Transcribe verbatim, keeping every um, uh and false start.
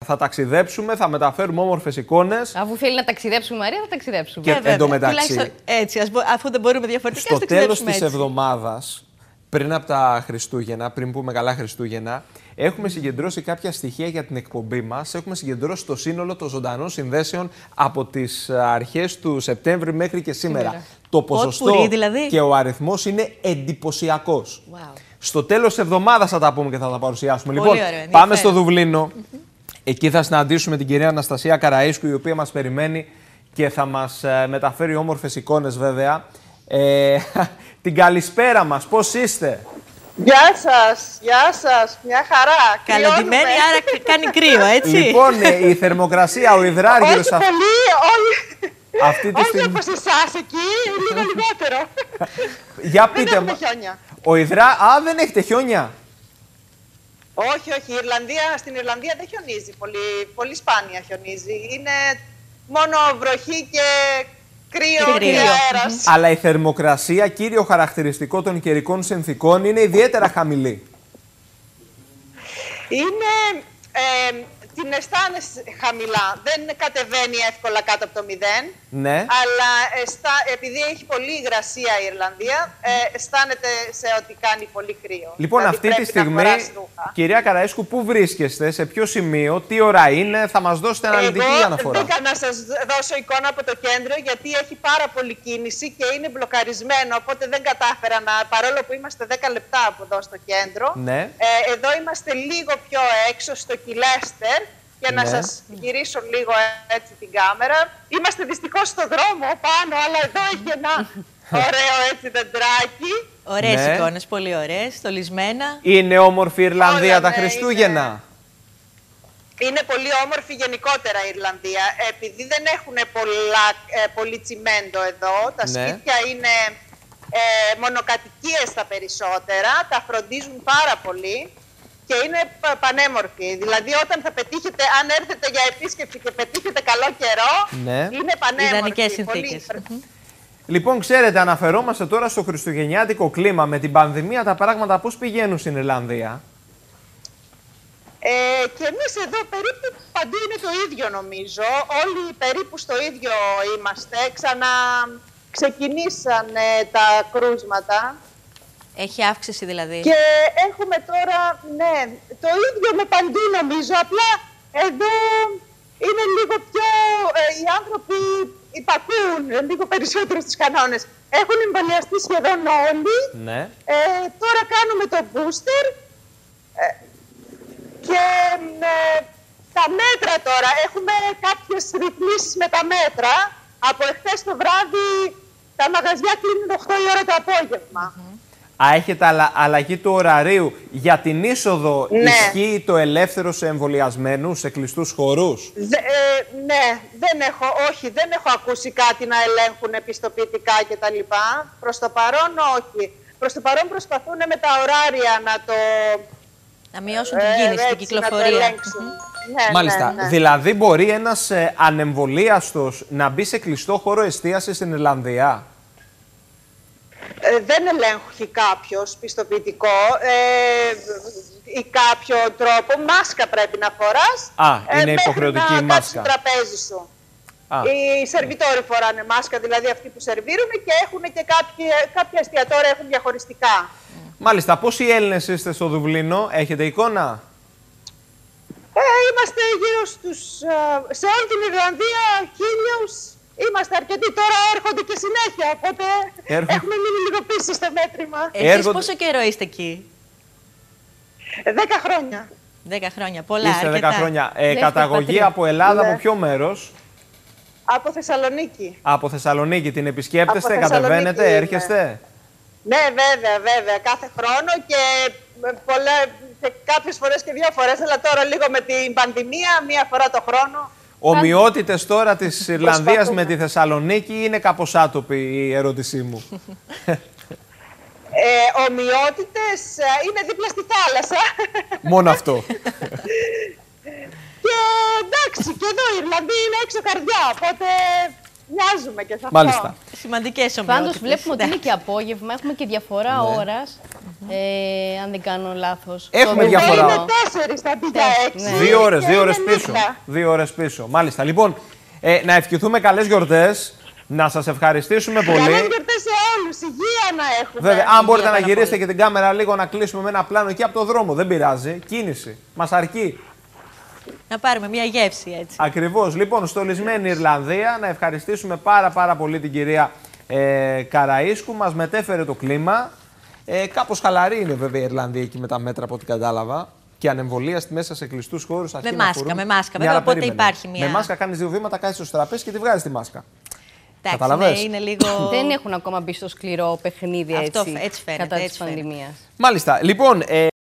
θα ταξιδέψουμε, θα μεταφέρουμε όμορφες εικόνες. Αφού θέλει να ταξιδέψουμε, Μαρία, θα ταξιδέψουμε. Και ε, εντωμεταξύ, έτσι, ας, αφού δεν μπορούμε διαφορετικά, στο τέλος της εβδομάδας, πριν από τα Χριστούγεννα, πριν πούμε καλά Χριστούγεννα, έχουμε συγκεντρώσει κάποια στοιχεία για την εκπομπή μας. Έχουμε συγκεντρώσει το σύνολο των ζωντανών συνδέσεων από τις αρχές του Σεπτέμβρη μέχρι και σήμερα. σήμερα. Το ποσοστό πουρί, δηλαδή. Και ο αριθμός είναι εντυπωσιακός. Wow. Στο τέλος της εβδομάδας θα τα πούμε και θα τα παρουσιάσουμε. Πολύ λοιπόν, ωραία, πάμε στο Δουβλίνο. Mm-hmm. Εκεί θα συναντήσουμε την κυρία Αναστασία Καραΐσκου, η οποία μας περιμένει και θα μας ε, μεταφέρει όμορφες εικόνες, βέβαια. Ε, την καλησπέρα μας, πώς είστε? Γεια σας, γεια σας, μια χαρά. Καλοντημένη, άρα κάνει κρύο, έτσι. Λοιπόν, η θερμοκρασία, ο υδράργυρος... Όχι πολύ, όχι, αυτή τη όχι στιγμή... όπως εσάς εκεί, λίγο λιγότερο. Για πείτε δεν μου. έχουμε χιόνια. Ο υδρά... Α, δεν έχετε χιόνια. Όχι, όχι, η Ιρλανδία, στην Ιρλανδία δεν χιονίζει πολύ, πολύ σπάνια χιονίζει. Είναι μόνο βροχή και... κρύο και, και αέρας. Mm-hmm. Αλλά η θερμοκρασία, κύριο χαρακτηριστικό των καιρικών συνθηκών, είναι ιδιαίτερα χαμηλή. Είναι, ε, την αισθάνεσαι χαμηλά. Δεν κατεβαίνει εύκολα κάτω από το μηδέν. Ναι. Αλλά αισθά, επειδή έχει πολύ υγρασία η Ιρλανδία, ε, αισθάνεται σε ότι κάνει πολύ κρύο. Λοιπόν, δηλαδή, αυτή τη στιγμή, κυρία Καραΐσκου, πού βρίσκεστε, σε ποιο σημείο, τι ώρα είναι, θα μας δώσετε αναλυτική Εγώ αναφορά. Εγώ δεν να σας δώσω εικόνα από το κέντρο, γιατί έχει πάρα πολύ κίνηση και είναι μπλοκαρισμένο, οπότε δεν κατάφερα να, παρόλο που είμαστε δέκα λεπτά από εδώ στο κέντρο. Ναι. Ε, εδώ είμαστε λίγο πιο έξω, στο Κιλέστερ, για να ναι. σας γυρίσω λίγο έτσι την κάμερα. Είμαστε δυστυχώς στο δρόμο πάνω, αλλά εδώ έχει ένα ωραίο έτσι δεντράκι. Ωραίες ναι. εικόνες, πολύ ωραίες, στολισμένα. Είναι όμορφη η Ιρλανδία όλα, τα ναι, Χριστούγεννα. Είναι... είναι πολύ όμορφη γενικότερα η Ιρλανδία. Επειδή δεν έχουν πολλά, ε, πολύ τσιμέντο εδώ, τα ναι. σπίτια είναι ε, μονοκατοικίες τα περισσότερα, τα φροντίζουν πάρα πολύ. Και είναι πανέμορφη. Δηλαδή, όταν θα πετύχετε, αν έρθετε για επίσκεψη και πετύχετε καλό καιρό, ναι. είναι πανέμορφη. Ιδανικές συνθήκες. Πολύ... Λοιπόν, ξέρετε, αναφερόμαστε τώρα στο χριστουγεννιάτικο κλίμα. Με την πανδημία τα πράγματα πώς πηγαίνουν στην Ιρλανδία? Ε, και εμείς εδώ περίπου παντού είναι το ίδιο, νομίζω. Όλοι περίπου στο ίδιο είμαστε. Ξανα ξεκινήσαν τα κρούσματα. Έχει αύξηση δηλαδή. Και έχουμε τώρα, ναι, το ίδιο με παντού νομίζω, απλά εδώ είναι λίγο πιο, ε, οι άνθρωποι υπακούν λίγο περισσότερο στους κανόνες. Έχουν εμβολιαστεί σχεδόν όλοι, ναι. ε, τώρα κάνουμε το booster ε, και ε, τα μέτρα τώρα, έχουμε κάποιες ρυθμίσεις με τα μέτρα. Από εχθές το βράδυ τα μαγαζιά κλείνουν οκτώ η ώρα το απόγευμα. Mm-hmm. Α, έχετε αλλα, αλλαγή του ωραρίου. Για την είσοδο ναι. ισχύει το ελεύθερο σε εμβολιασμένους, σε κλειστούς χώρους? Δε, ε, ναι, δεν έχω, όχι, δεν έχω ακούσει κάτι να ελέγχουν επιστοποιητικά κτλ. Προς το παρόν όχι. Προς το παρόν προσπαθούν με τα ωράρια να το... Να μειώσουν την κίνηση, ε, την κυκλοφορία. Να το ναι, Μάλιστα. Ναι, ναι. Δηλαδή μπορεί ένας ε, ανεμβολίαστος να μπει σε κλειστό χώρο εστίασης στην Ιρλανδία? Ε, δεν ελέγχει κάποιος πιστοποιητικό ε, ή κάποιο τρόπο. Μάσκα πρέπει να φοράς. Α, είναι ε, υποχρεωτική να μάσκα. στο τραπέζι σου. Α. Οι σερβιτόροι φοράνε μάσκα, δηλαδή αυτοί που σερβίρουν, και έχουν και κάποια, κάποια εστιατόρια έχουν διαχωριστικά. Μάλιστα. Πόσοι Έλληνες είστε στο Δουβλίνο, έχετε εικόνα? Ε, είμαστε γύρω στους... σε όλη την Ιρλανδία χίλιους. Είμαστε αρκετοί, τώρα έρχονται και συνέχεια, οπότε Έρχο... έχουμε μείνει λίγο πίσω στο μέτρημα. Εσείς έρχονται... πόσο καιρό είστε εκεί? Δέκα χρόνια. Δέκα χρόνια, πολλά, Είστε αρκετά. δέκα χρόνια. Ε, καταγωγή πατρί. Από Ελλάδα, ναι. Από ποιο μέρος? Από Θεσσαλονίκη. Από Θεσσαλονίκη. Την επισκέπτεστε, κατεβαίνετε, είναι. έρχεστε? Ναι, βέβαια, βέβαια. Κάθε χρόνο και, πολλά, και κάποιες φορές και δύο φορές, αλλά τώρα λίγο με την πανδημία, μία φορά το χρόνο. Ομοιότητες τώρα της Ιρλανδίας με τη Θεσσαλονίκη, είναι κάπως άτοπη η ερώτησή μου? Ε, ομοιότητες είναι δίπλα στη θάλασσα. Μόνο αυτό. Και εντάξει, και εδώ η Ιρλανδία είναι έξω καρδιά, οπότε μοιάζουμε και σε αυτό. Μάλιστα. Σημαντικές ομοιότητες. Πάντως βλέπουμε ότι είναι και απόγευμα, έχουμε και διαφορά ναι. ώρας. Ε, αν δεν κάνω λάθος. Έχουμε Το διαφορά. Δουβλίνο. Είναι τέσσερις αντί για έξι. Ναι. Δύο ώρες, Και δύο ώρες είναι πίσω. δίπλα. Δύο ώρες πίσω. Μάλιστα. Λοιπόν, ε, να ευχηθούμε καλές γιορτές. Να σας ευχαριστήσουμε πολύ. Καλές γιορτές σε όλους. Υγεία να έχουμε. Βέβαια, αν μπορείτε να πάρα γυρίσετε πολύ. και την κάμερα λίγο να κλείσουμε με ένα πλάνο εκεί από το δρόμο. Δεν πειράζει. Κίνηση. Μας αρκεί. Να πάρουμε μια γεύση έτσι. Ακριβώς. Λοιπόν, στολισμένη Ιρλανδία, να ευχαριστήσουμε πάρα πάρα πολύ την κυρία ε, Καραΐσκου. Μας μετέφερε το κλίμα. Ε, κάπως χαλαρή είναι βέβαια η Ιρλανδία εκεί με τα μέτρα από ό,τι κατάλαβα. Και ανεμβολίαστη μέσα σε κλειστούς χώρους. Με μάσκα, με μάσκα. Βέβαια, αλλά οπότε περίμενε. υπάρχει μια- Με μάσκα κάνεις δύο βήματα, κάθεσαι στο τραπέζι και τη βγάζεις τη μάσκα. Εντάξει, Καταλαβες. ναι, είναι λίγο. Δεν έχουν ακόμα μπει στο σκληρό παιχνίδι Αυτό, έτσι, έτσι φαίνεται, κατά έτσι της φαίνεται. πανδημίας. Μάλιστα. Λοιπόν, ε,